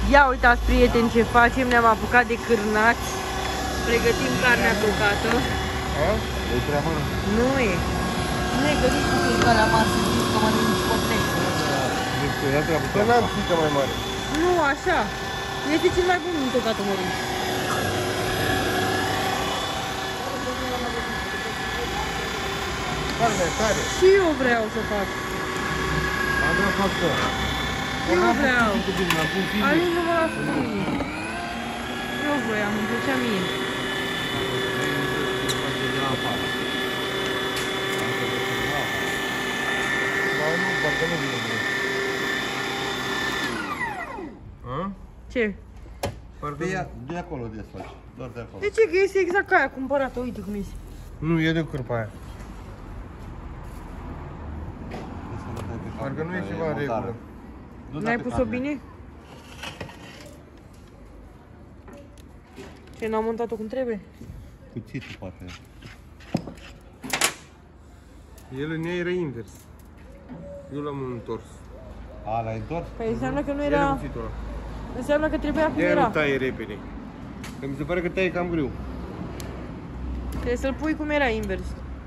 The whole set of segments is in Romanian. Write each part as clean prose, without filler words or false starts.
Ia uitați, prieteni, ce facem, ne-am apucat de cârnați. Pregătim carnea tocată. E treabă? Nu e. Nu e găsit cu fiecare masă, zici că mănânci cotlet. Că n-am frică mai mare. Nu, așa. Este cel mai bun în tocatul mărunt. Carnea tare. Și eu vreau să fac. Adra fac că. Eu vreau. Am pus filme. Ajunge-mă la scrie. Eu voiam, îmi plăcea mie. Ce? De acolo desfaci. Doar de acolo. De ce? Că este exact ca aia cumpărată, uite cum este. Nu, e de cârpa aia. Parcă nu e ceva în regulă. N-ai pus-o bine? Ce, n-am montat-o cum trebuie? Cuțitul poate. El în ea era invers. Eu l-am întors. A, l-ai întors? Păi înseamnă că nu El e era... cuțitul ăla. Înseamnă că trebuia cum De-aia nu era. taie repede. Că mi se pare că taie cam greu. Trebuie să-l pui cum era invers.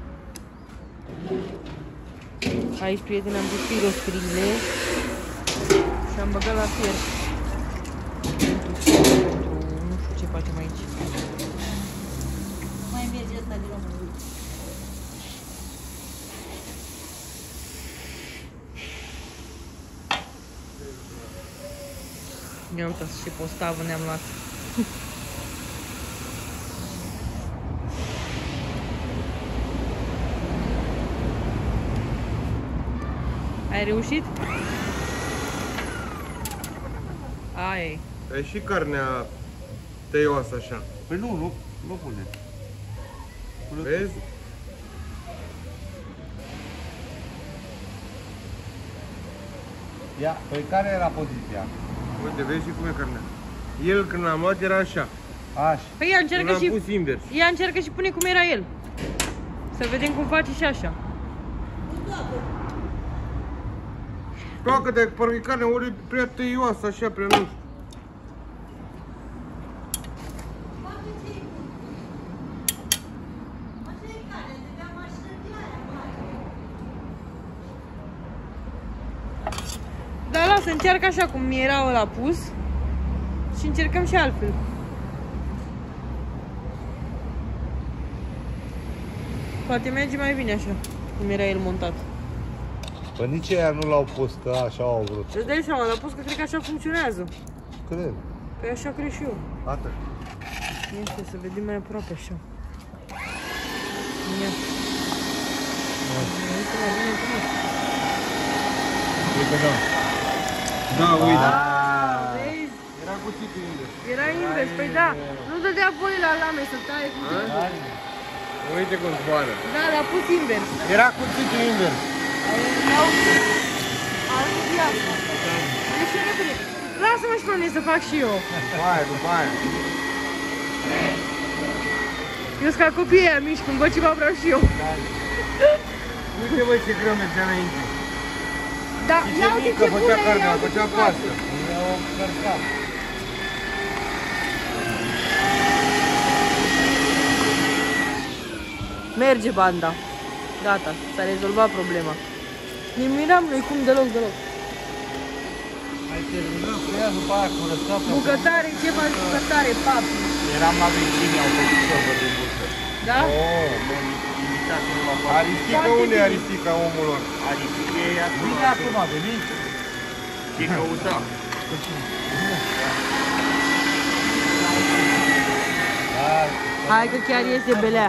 Aici, prieteni, am pus piroscrile și am băgat la fier. Nu știu ce facem aici. Mai merge ăsta de român. Ia uitați ce postavă ne-am luat. Ai reușit? Ai. Ai și carnea tăioasă așa. Păi nu pune. Vezi? Ia, păi care era poziția? Uite, vezi și cum e carnea. El când l-am luat era așa. Așa. Păi ia încearcă L-am și... pus invers. Ia încearcă și pune cum era el. Să vedem cum face și așa. Toacă-te, parcă carnea ori prea tăioasă așa, prea nu știu. Dar lasă, încearcă așa cum era ăla pus. Și încercăm și altfel. Poate merge mai bine așa, cum era el montat. Păi nici aia nu l-au pus, că așa au vrut. Îți dai seama, l-a pus că cred că așa funcționează. Cred. Păi așa cred și eu. Atât. Este, să vedem mai aproape așa. Ia. Uite mai bine cum e. Uite, da. Da, uite. Vezi? Era cuțitul invers. Era invers, păi da. Nu dădea voie la lame să taie cum A? Uite cum zboară. Da, l-a pus invers. Era cuțitul invers. Au înviat. Deci repede. Lasă-mă și pe mine să fac și eu. După aia. Eu sunt ca copiii aia mici, când văd ceva vreau și eu. Uite, băi, ce greu mergea înainte. Da, Și ia ce uite mică ce făcea bună carnea, e, ia uite făcea ce pastă. Eu cărcam. Merge banda. Gata, s-a rezolvat problema. Ne miram noi cum deloc. Ai terminat cu ea, după aia curățat. Bucătare, ce faci bucătare, papi? Eram la vecini, au făcut ciorbă de buță. Da? M-am imitat în la față. Aristica, unde e aristica omul lor? Aristica e acum. Bine acum, a venit. Ce căuta? Hai că chiar este belea.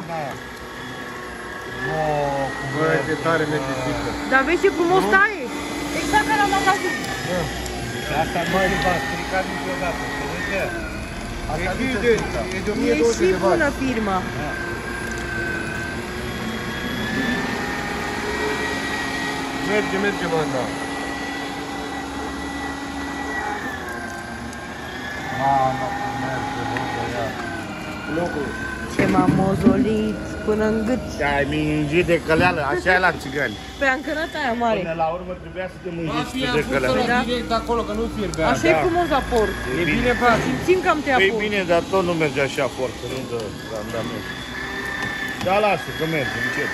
Bă, ce tare merge țică. Dar vezi ce frumos taie? Exact ca la magazin. Asta nu va strica niciodată. Asta nu se strica. E de E 1200 și de bună bani. firma. Merge, banda. Mamă, cum merge, bă, băiat. Locul. Ce m-am mozolit până în gât. Ai mingit de căleală, așa e la țigani. Pe încănat aia mare. Până la urmă trebuia să te mângi Papi, de am pus căleală. ăla direct acolo, că nu fierbe. Așa e frumos la port. E bine, papi. Simțim că am te Păi aport. bine, dar tot nu merge așa foarte rândă randament. Da, lasă, că merge, încet.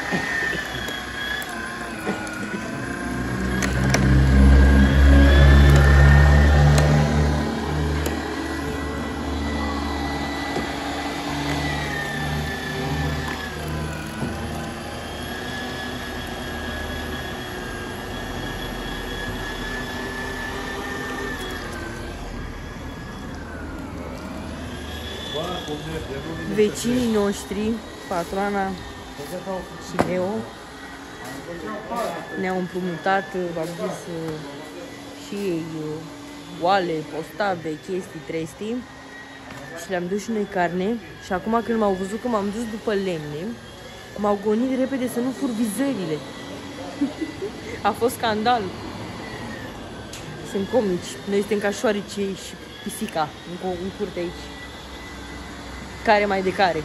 Vecinii noștri, patroana și Leo, ne-au împrumutat, v-am zis, și ei oale, postave, chestii, trestii și le-am dus și noi carne și acum când m-au văzut că m-am dus după lemne, m-au gonit repede să nu fur vizările. A fost scandal. Sunt comici. Noi suntem ca șoaricii și pisica în curte aici. Care mai de care.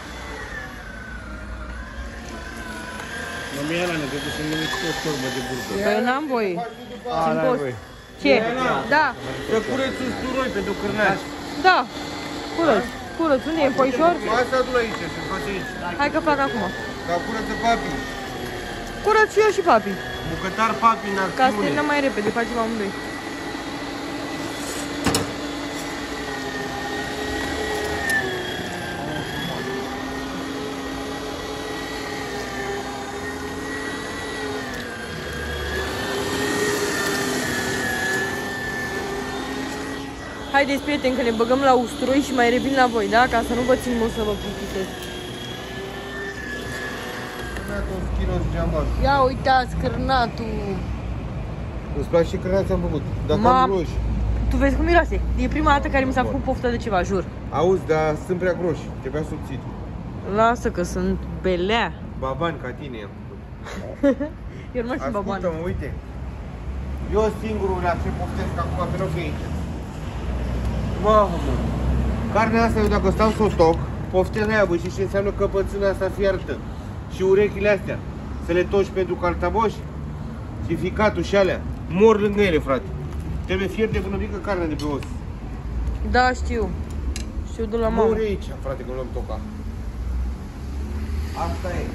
Mă mie ăla ne trebuie să mănânci o torbă de burtă. Păi eu n-am voie. A, Țin n-ai post. voie. Ce? Da, Să cureți usturoi pentru cârnați. da. Curăț. Curăț. Unde e foișor? Asta du-l aici, să faci aici. Hai că fac acum. Dar curăță papi. Curăț și eu și papi. Bucătar papi în Ca să acțiune. terminăm mai repede. Facem amândoi. Haideți, prieteni, că ne băgăm la usturoi și mai revin la voi, da? Ca să nu vă țin mult să vă plictisesc. Ia uitați cârnatul. Îți place și cârnați am făcut. Dacă Ma- am groși. Tu vezi cum miroase? E prima dată care mi s-a făcut poftă de ceva, jur. Auzi, dar sunt prea groși. Trebuia subțit. Lasă că sunt belea. Baban ca tine am făcut. Eu nu mai sunt baban. Ascultă-mă, uite. Eu singurul la ce poftesc acum, pe loc e aici. Mamă, mă. Carnea asta, eu dacă stau să o toc, poftesc aia, băi, și ce înseamnă căpățâna asta fiartă. Și urechile astea. Să le toci pentru cartaboși și ficatul și alea. Mor lângă ele, frate. Trebuie fierte până mică carne de pe os. Da, știu. Știu de la mamă. Mori aici, frate, că luăm toca. Asta e.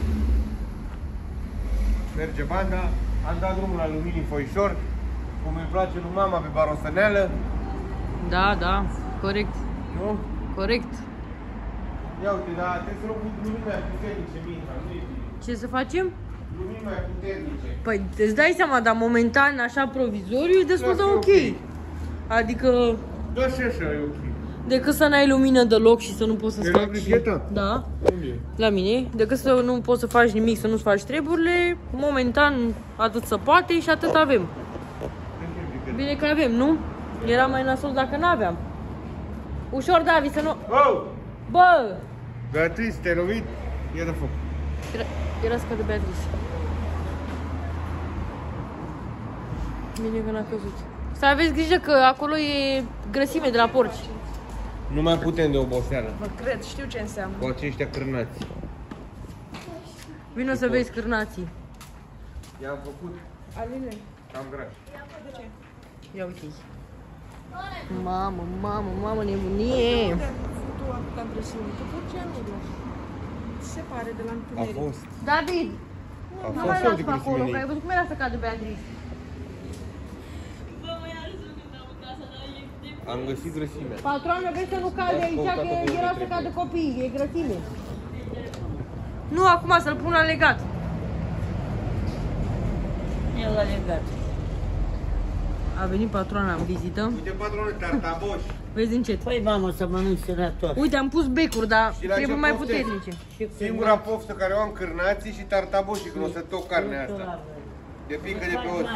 Merge banda. Am dat drumul la luminii foișor. Cum îi place lui mama pe barosăneală. Da, da, corect. Nu? Corect. Ia uite, dar trebuie să luăm lumini mai puternice, Miha, nu e bine. Ce să facem? Lumini mai puternice. Păi îți dai seama, dar momentan, așa provizoriu, e destul de Lasă, ok. Adică, Da, și așa e ok. decât să n-ai lumină deloc și să nu poți să-ți E la faci... bricheta? Da, Unde e? la mine. Decât să nu poți să faci nimic, să nu-ți faci treburile, momentan atât se poate și atât avem. Bine că avem, nu? Era mai nasol dacă n-aveam. Ușor, David, să nu... Oh! Bă! Beatrice, te-ai lovit? Ia de foc. Era scă de Beatrice. Bine că n-a căzut. Să aveți grijă că acolo e grăsime de la porci. Nu mai putem de oboseală. Vă cred, știu ce înseamnă. Cu aceștia cârnați. Vino să vezi cârnații. I-am făcut Aline. cam graș. Ia uite-i. Mamă, mamă, mamă, nebunie. Se pare de la A întuneric. fost. David, A nu fost mai sau las de pe acolo, că ai grăsimile? văzut cum era să cadă Beatrice. Am găsit grăsimea. Patroană, vezi să nu cade Ia-ți aici, căutat-o că de era unde să cadă trebuie. copiii, e grăsime. Nu, acum să-l pun la legat. E la legat. A venit patroana în vizită. Uite, patronul, tartaboși. Vezi încet. Păi mamă, să mănânci senator. Uite, am pus becuri, dar Și la trebuie ce mai poftezi? puternice. Singura poftă care o am cârnații și tartaboșii când o să toc carnea asta. De pică de pe os.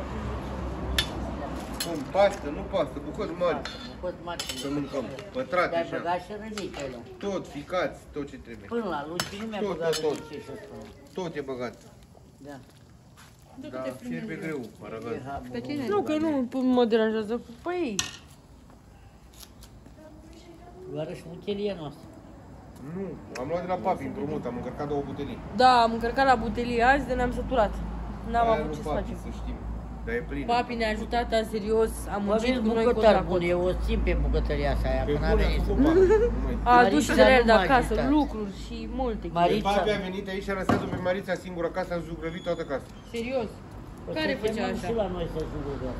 Cum, pastă, nu pastă, bucăți mari. Să mâncăm. Pătrate Te-ai așa. băgat și ridică el. Tot, ficați, tot ce trebuie. Până la Luci nu mi-a Tot, băgat tot, tot. ce să spun. Tot e băgat. Da. Dar fie pe greu, aragaz. Pe tine? Nu, că nu mă deranjează. Păi, Doar și buchelia noastră. Nu, am luat de la papi împrumut, am încărcat 2 butelii. Da, am încărcat la butelie azi, de ne-am săturat. N-am Aia avut lui ce să papi, facem. să știm. Dar e plin. Papi ne-a ajutat, a serios, am Mă muncit vezi cu noi cot bucătar la bun, cot. eu o simt pe bucătăria asta aia, Pe până a bune, venit. cu papi. A adus și Marița de la el de nu m-a acasă, ajutat. lucruri și multe. Marița. Papi a venit aici și a lăsat-o pe Marița singură acasă, a zugrăvit toată casa. Serios. Care făcea așa? Și la noi să jugăm.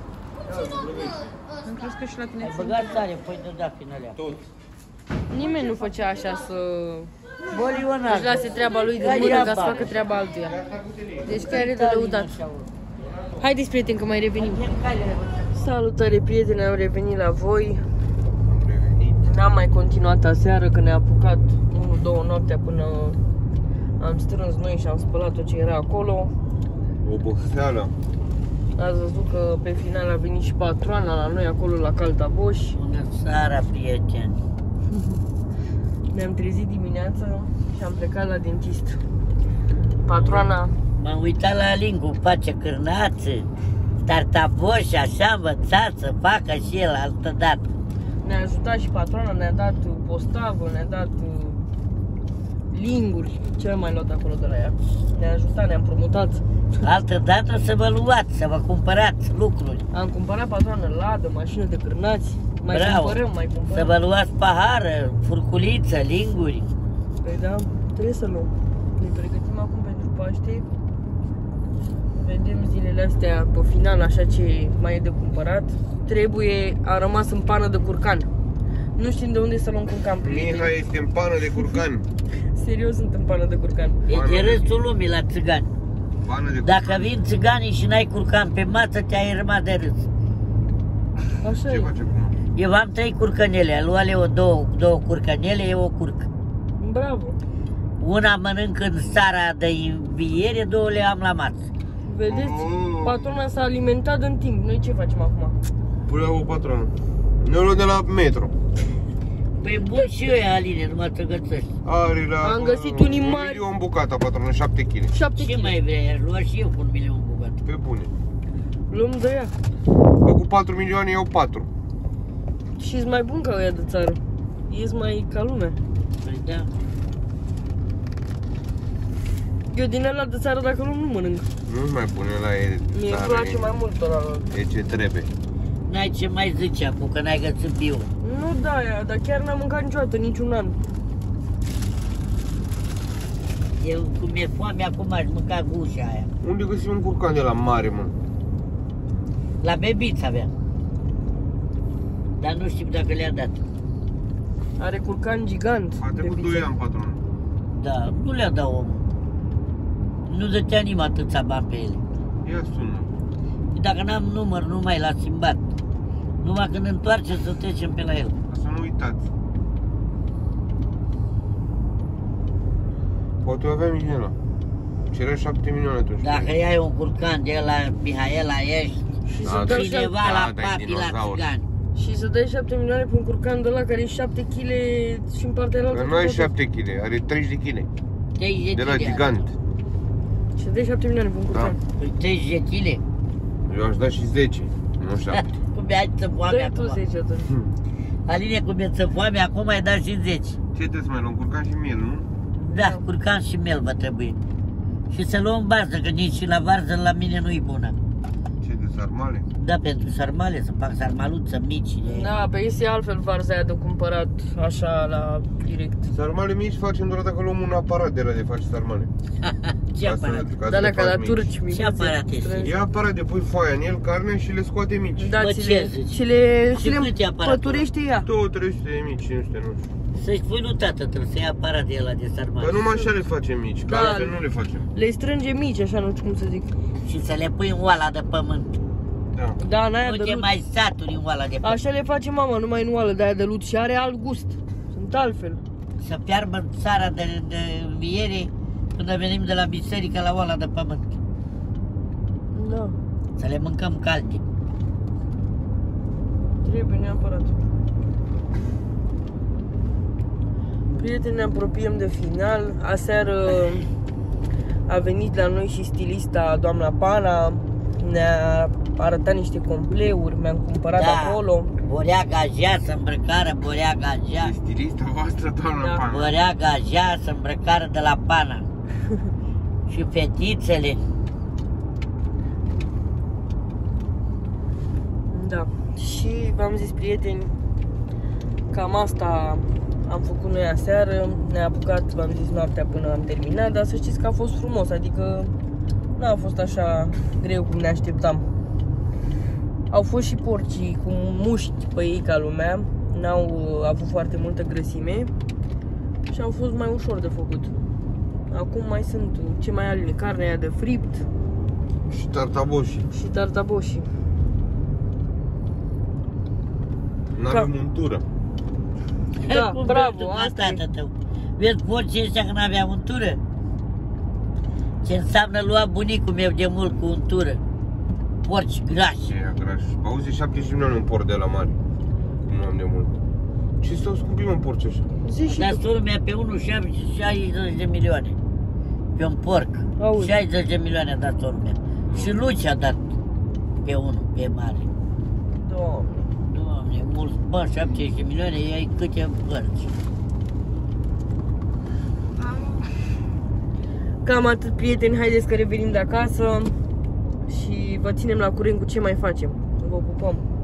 Am crezut că și la tine Ai băgat tare, păi de da prin alea. Tot. Nimeni nu făcea așa să Bolionar. își lase treaba lui de mână ca să facă treaba altuia. Deci chiar e de lăudat. Haideți, prieteni, că mai revenim. Salutare, prieteni, am revenit la voi. Am revenit. N-am mai continuat aseară, că ne-a apucat 1-2 noaptea până am strâns noi și am spălat tot ce era acolo. Oboseală. Ați văzut că pe final a venit și patroana la noi acolo la Caltaboș. Bună seara, prieteni. Ne-am trezit dimineața și am plecat la dentist. Patroana M-am uitat la Lingu, face cârnață, tartaboș, așa învățat să facă și el altă dată. ne-a ajutat și patroana, ne-a dat postavă, ne-a dat linguri. Ce am mai luat acolo de la ea? Ne-a ajutat, ne-a împrumutat. Altă dată să vă luați, să vă cumpărați lucruri. Am cumpărat patroană, ladă, mașină de cârnați. Mai Bravo. cumpărăm, mai Să cumpărăm. vă luați pahară, furculiță, linguri. Păi da, trebuie să luăm. Ne pregătim acum pentru Paște. Vedem zilele astea pe final așa ce mai e de cumpărat. Trebuie, a rămas în pană de curcan. Nu știm de unde să luăm curcan, prieteni. Miha este în pană de curcan. Serios, sunt în pană de curcan. E de râsul lumii la țigani. Pană de Dacă curcan. vin țiganii și n-ai curcan pe masă, te-ai rămas de râs. Așa Ce e. face acum? Eu am 3 curcanele, luale două curcanele, e o curcă. Bravo. Una mănânc în seara de înviere, 2 le am la masă. Vedeți? Patrona s-a alimentat în timp. Noi ce facem acum? Pune o patronă. Ne-o luăm de la metro. Păi bun și eu, Aline, nu mă trăgățăști. Are la... Am găsit unii mari. 1 milion bucata patronă, 7 kg. 7 Ce kg. mai vrei? Aș lua și eu cu 1 milion bugat. Pe bune. Luăm de ea. Că cu 4 milioane iau 4. Și-s mai bun ca ăia de țară. Ies mai ca lumea. Păi da. Eu din ăla de țară dacă nu mănânc. Nu mai pune la e Mie îmi țară, place mai mult ăla lor. e ce trebuie. N-ai ce mai zice acum, că n-ai găsit bio. Nu da aia, dar chiar n-am mâncat niciodată, niciun an. Eu, cum e foame, acum aș mânca cu ușa aia. Unde găsim un curcan de la mare, mă? La bebiță avea. Dar nu știu dacă le-a dat. Are curcan gigant. A trecut de 2 biță. ani, patronă. Da, nu le-a dat omul. Nu dătea nimeni atâția bani pe ele. Ia sună. Dacă n-am număr, nu mai l-a schimbat. Numai când întoarce să trecem pe la el. Să nu uitați. Poate o avea Mihaela. Cerea 7 milioane atunci. Dacă ai un curcan de la Mihaela, ești Și Da, să da. dai cineva Da, la dai papi la dinozaur. țigani. Și să dai 7 milioane pe un curcan de ăla care e 7 kg și în partea altă. Că nu are 7 kg, are 30 kg. De la gigant. Și să dai 7 milioane pe un curcan. Păi 30 de kg. Eu aș da și 10, nu 7. Cum mi-ai ță foame Dă-i tu acum. 10 atunci. Aline, cum mi-e ță foame, acum mai da și 10. Ce trebuie să mai luăm? Curcan și miel, nu? Da, curcan și miel va trebui. Și să luăm varză, că nici și la varză la mine nu-i bună. Ce de sarmale? Da, pentru sarmale, să fac sarmaluță mici. De... Da, pe este altfel varza aia de cumpărat așa la direct. Sarmale mici facem doar dacă luăm un aparat de la de faci sarmale. Ce Ca să- aparat? ca să Dar le la ca faci la mici. turci mici. Ce aparat este? Ia aparat de pui foaia în el, carne și le scoate mici. Da, Bă, ți ce le, zici? și le, Și și le cât e aparatul păturește ea. 200-300 de mici, 500, nu știu. Să-i spui lui tată, trebuie să ia aparat de ăla de sarmale. Dar numai așa le facem mici, că Da. altfel nu le facem. Le strânge mici, așa, nu știu cum să zic. Și să le pui în oala de pământ. Da. Da, în aia Nu de te lut. mai saturi în oala de pământ. Așa le face mama, numai în oală de aia de lut și are alt gust. Sunt altfel. Să piarbă în țara de înviere când venim de la biserică la oala de pământ. Da, Să le mâncăm calde. trebuie neapărat. Prieteni, ne apropiem de final. Aseară a venit la noi și stilista doamna Pana. Ne-a arătat niște compleuri, mi-am cumpărat Da. acolo. Boreaga Jea să îmbrăcară, Boreaga Jea. Stilista voastră, doamna Da. Pana. Boreaga Jea să îmbrăcară de la Pana. Și fetițele. Da. Și v-am zis, prieteni, cam asta am făcut noi aseară. Ne-a apucat, v-am zis, noaptea până am terminat, dar să știți că a fost frumos, adică n-a fost așa greu cum ne așteptam. Au fost și porcii cu mușchi pe ei ca lumea, n-au avut foarte multă grăsime și au fost mai ușor de făcut. Acum mai sunt ce mai are carnea aia de fript Și tartaboșii. și tartaboșii. N-avem untură. Da, Cum bravo, vezi tu pe asta e. tată tău? Vezi porcii ăștia că n-avea untură? Ce înseamnă lua bunicul meu de mult cu untură? Porci grași. E graș. Auzi, 70 milioane un porc de la mare. Cum nu am de mult. Și stau scumpim în porci așa. Zi și Dar tu. sorul mea pe unul 60 de milioane. Pe un porc. Auzi. 60 de milioane a dat sorul meu. Și Luci a dat pe unul, pe mare. Doamne. Doamne, mulți bani, 70 de milioane, ai câte părți. Cam atât, prieteni, haideți că revenim de acasă și vă ținem la curent cu ce mai facem. Vă pupăm!